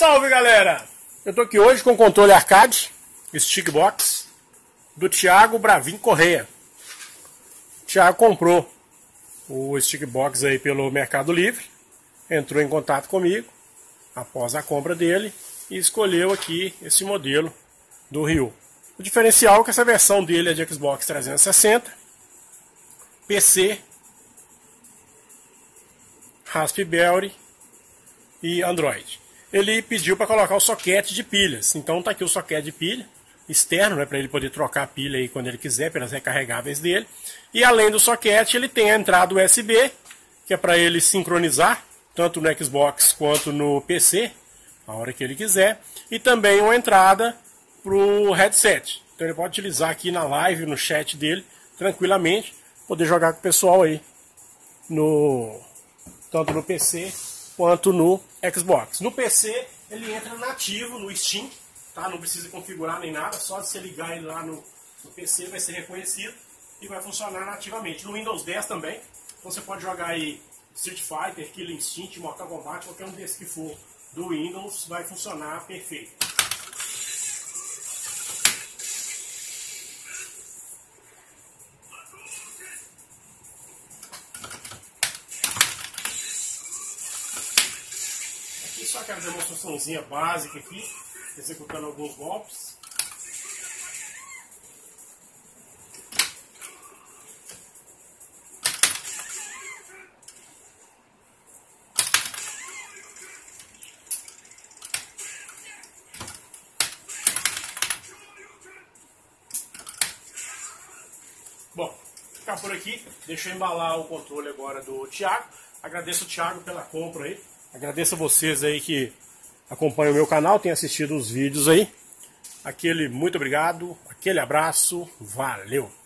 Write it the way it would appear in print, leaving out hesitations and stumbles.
Salve, galera! Eu tô aqui hoje com o controle arcade Stickbox do Thiago Bravin Correia. O Thiago comprou o Stickbox aí pelo Mercado Livre, entrou em contato comigo após a compra dele e escolheu aqui esse modelo do Ryu. O diferencial é que essa versão dele é de Xbox 360, PC, Raspberry e Android. Ele pediu para colocar o soquete de pilhas, então tá aqui o soquete de pilha externo, né, para ele poder trocar a pilha aí quando ele quiser, pelas recarregáveis dele. E além do soquete, ele tem a entrada USB, que é para ele sincronizar, tanto no Xbox quanto no PC, a hora que ele quiser. E também uma entrada para o headset. Então ele pode utilizar aqui na live, no chat dele, tranquilamente, poder jogar com o pessoal aí, tanto no PC quanto no Xbox. No PC ele entra nativo no Steam, tá? Não precisa configurar nem nada, só de você ligar ele lá no PC vai ser reconhecido e vai funcionar nativamente. No Windows 10 também, então você pode jogar aí Street Fighter, Killer Instinct, Mortal Kombat, qualquer um desses que for do Windows vai funcionar perfeito. Aqui só aquela demonstraçãozinha básica aqui, executando alguns golpes. Bom, ficar por aqui, deixa eu embalar o controle agora do Thiago. Agradeço o Thiago pela compra aí. Agradeço a vocês aí que acompanham o meu canal, têm assistido os vídeos aí. Muito obrigado, aquele abraço, valeu!